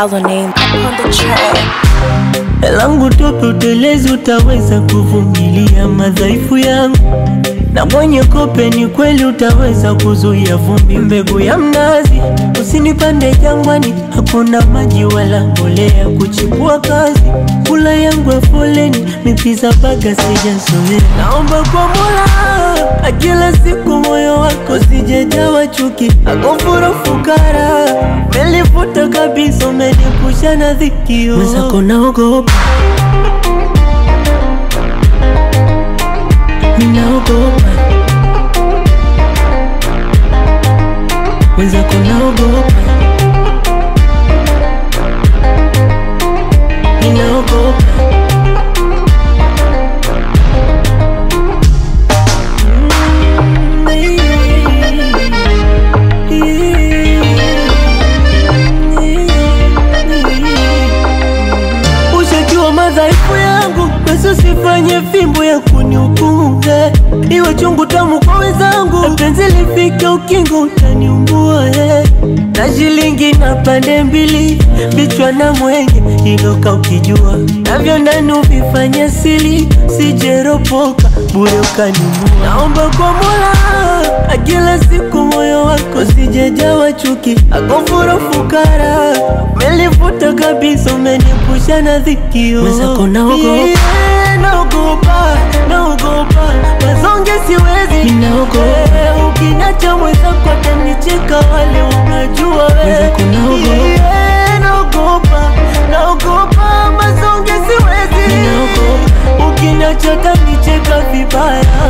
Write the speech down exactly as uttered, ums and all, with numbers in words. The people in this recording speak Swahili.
Our name up on the track. Langu tope utelezi, utaweza kuvumilia madhaifu yangu. Na mwenye kope ni kweli utaweza kuzuia vumbi. Mbegu ya mnazi usinipande jangwani, hakuna maji wala mbolea kuchipua kazi. Kula yangu ya foleni, mipiza baga sijazoea. Naomba kwa Mola kila siku moyo wako sijejawa chuki. Akufuru fukara melifuta kabisa, umenipusha na dhikio. Mwenzako naogopa, ninaogopa. Mwenzako naogopa, ninaogopa. Ushajua madhaifu yangu, basi usifanye fimbo ya kunihukumu. Iwe chungu tamu kwa wenzangu, penzi lifike ukingo utaniumbua. Na shilingi na pande mbili, bichwa na mwenye iloka ukijua. Navyo ndani uvifanye sili, sijeropoka bure ukanimbua. Naomba kwa Mola kila siku moyo wako sijejawa chuki. Akufuru fukara melifuta kabisa, umenipusha na dhikio. Mwenzako naogopa, naogopa, naogopa. Mazonge siwezi, ninaogopa. Ukiniacha mwenzako atanicheka wale unajua we. Mwenzako naogopa, naogopa, naogopa. Mazonge siwezi, ninaogopa. Ukiniacha atanicheka vibaya.